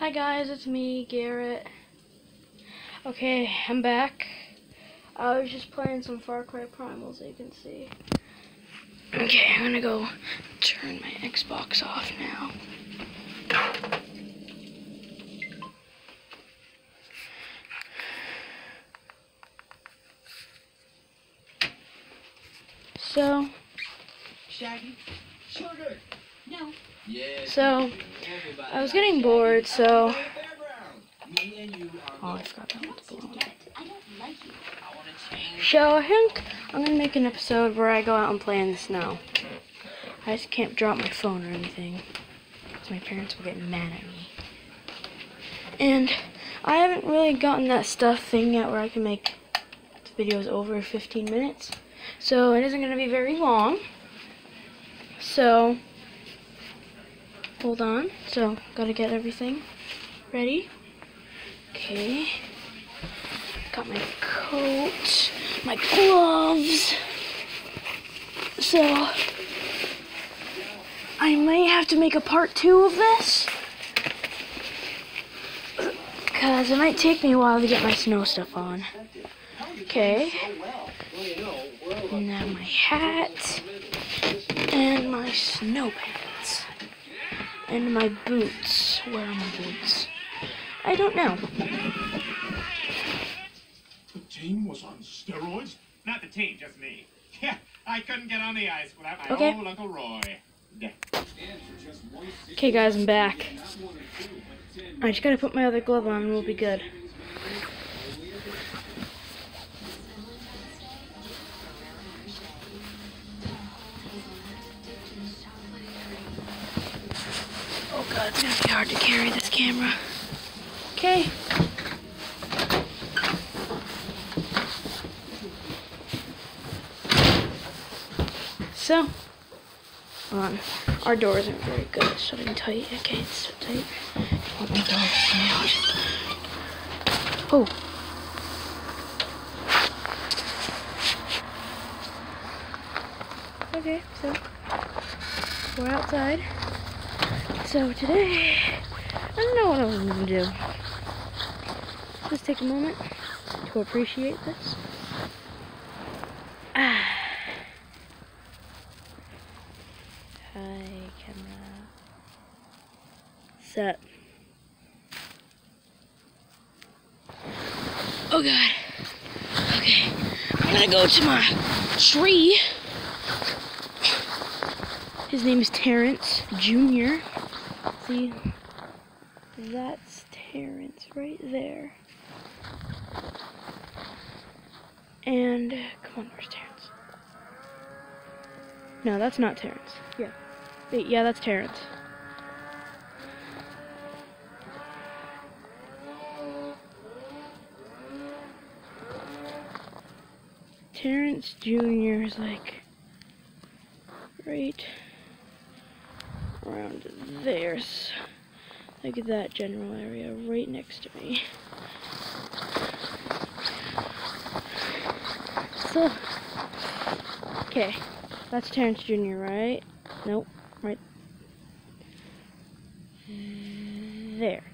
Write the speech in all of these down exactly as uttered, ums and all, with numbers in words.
Hi guys, it's me, Garrett. Okay, I'm back. I was just playing some Far Cry Primal, as you can see. Okay, I'm gonna go turn my Xbox off now. So, Shaggy, sugar. No. Yeah. So, I was getting bored, so. Oh, I forgot that one's blown. So, I think I'm gonna make an episode where I go out and play in the snow. I just can't drop my phone or anything, because my parents will get mad at me. And I haven't really gotten that stuff thing yet where I can make the videos over fifteen minutes. So, it isn't gonna be very long. So, hold on. So, gotta get everything ready. Okay. Got my coat, my gloves. So, I might have to make a part two of this, because it might take me a while to get my snow stuff on. Okay. Now my hat, and my snow pants, and my boots. Where are my boots? I don't know. The team was on steroids? Not the team, just me. Yeah, I couldn't get on the ice without my Okay. old Uncle Roy. Yeah. Okay guys, I'm back. I just gotta put my other glove on and we'll be good. Oh god, it's gonna be hard to carry this camera. Okay. So, hold on. Our doors aren't very good at shutting tight. Okay, it's so tight. Oh my god, it's Oh. Okay, so we're outside. So today, I don't know what I was gonna do. Just take a moment to appreciate this. Ah. Hi, camera. Set. Oh god. Okay. I'm gonna go to my tree. His name is Terrence Junior See? That's Terrence right there. And, come on, where's Terrence? No, that's not Terrence. Yeah. Wait, yeah, that's Terrence. Terrence Junior is like right around there. Look at that general area right next to me. So, okay, that's Terrence Junior, right? Nope, right there.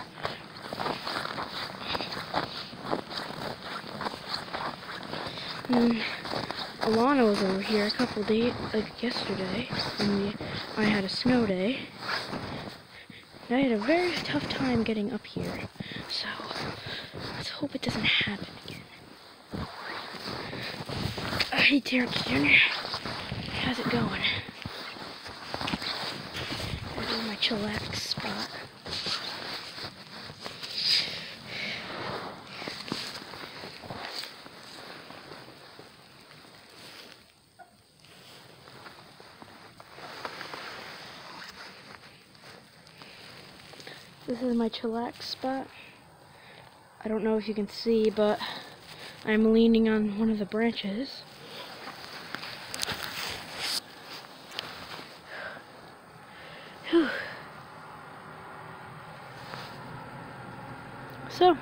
And Alana was over here a couple days, like yesterday, when we, I had a snow day. And I had a very tough time getting up here, so let's hope it doesn't happen again. Hey Terrence Junior, how's it going? This is my chillax spot. This is my chillax spot. I don't know if you can see, but I'm leaning on one of the branches. Whew. So,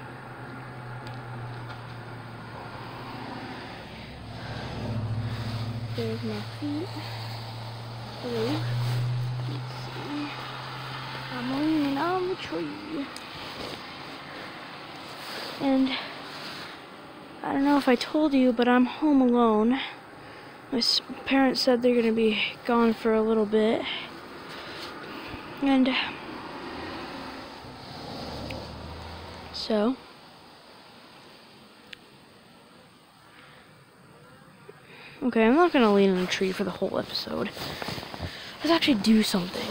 there's my feet. Hello. Let's see. I'm leaning on the tree. And I don't know if I told you, but I'm home alone. My parents said they're gonna be gone for a little bit. And so okay, I'm not gonna lean on a tree for the whole episode. Let's actually do something.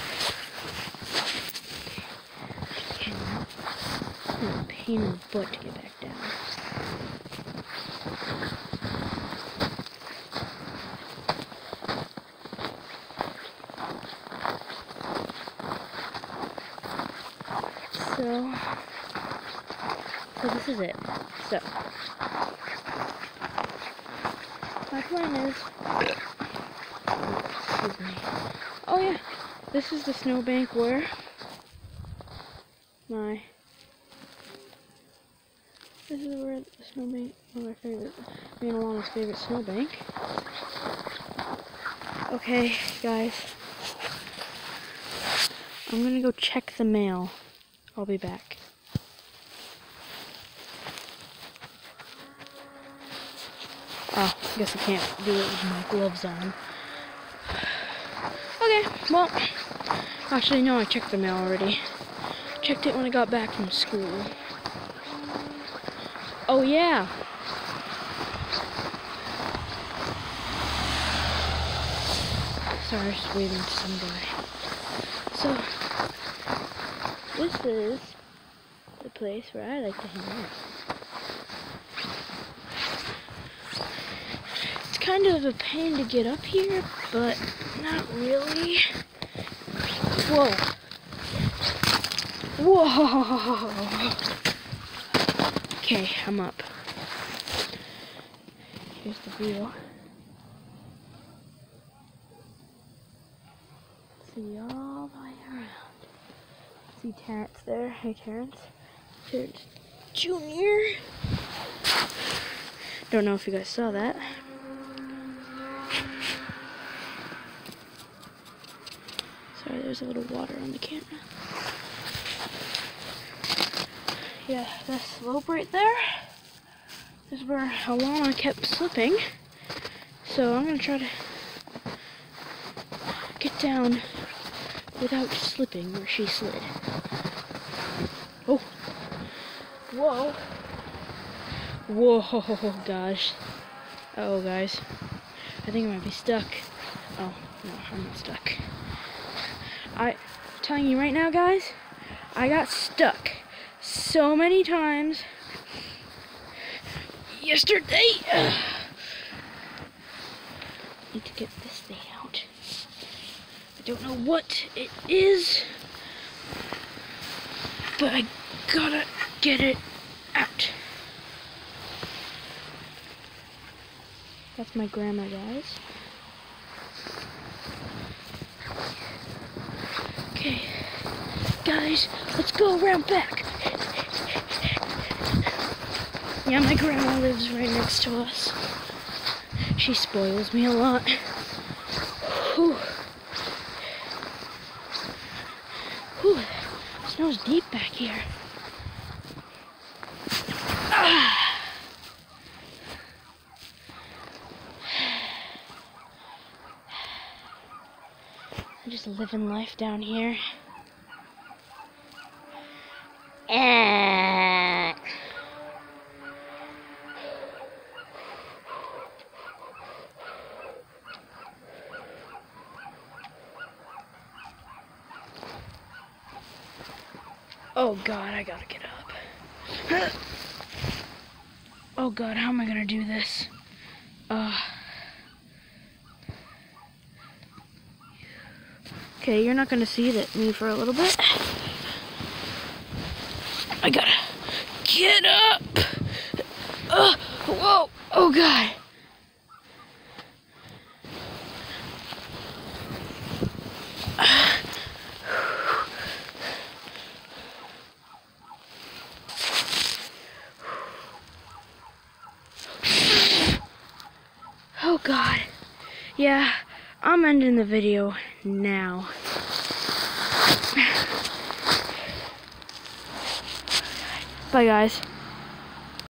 It's a pain in the butt to get back down. So, so this is it. So, my plan is, excuse me. Oh yeah, this is the snowbank where my, this is where the snowbank, one of my favorite, me and Alana's favorite snowbank. Okay, guys, I'm gonna go check the mail. I'll be back. Oh, I guess I can't do it with my gloves on. Okay, well, actually no, I checked the mail already. Checked it when I got back from school. Oh yeah! Sorry, I was just waving to some guy. So, this is the place where I like to hang out. It's kind of a pain to get up here, but not really. Whoa. Whoa. Okay, I'm up. Here's the view. See all the way around. See Terrence there. Hey, Terrence. Terrence Junior Don't know if you guys saw that. Sorry, there's a little water on the camera. Yeah, that slope right there is where Alana kept slipping. So I'm gonna try to get down without slipping where she slid. Oh. Whoa. Whoa, gosh. Uh oh, guys. I think I might be stuck. Oh, no, I'm not stuck. I, I'm telling you right now, guys, I got stuck so many times yesterday. Ugh. Need to get this thing out. I don't know what it is, but I gotta get it out. That's my grandma, guys. Okay, guys, let's go around back. Yeah, my grandma lives right next to us. She spoils me a lot. Whew. Whew. The snow's deep back here. Ah. I'm just living life down here. Eh. Oh God, I gotta get up. Oh God, how am I gonna do this? Uh. Okay, you're not gonna see that me for a little bit. I gotta get up. Uh, whoa! Oh God! Oh God! Yeah, I'm ending the video now. Bye, guys.